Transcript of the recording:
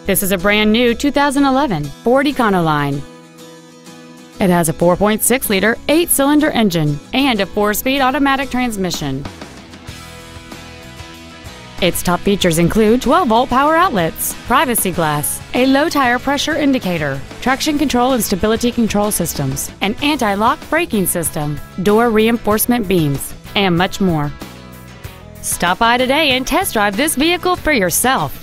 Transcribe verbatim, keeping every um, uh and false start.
This is a brand new two thousand eleven Ford Econoline. It has a four point six liter eight-cylinder engine and a four-speed automatic transmission. Its top features include twelve volt power outlets, privacy glass, a low tire pressure indicator, traction control and stability control systems, an anti-lock braking system, door reinforcement beams, and much more. Stop by today and test drive this vehicle for yourself.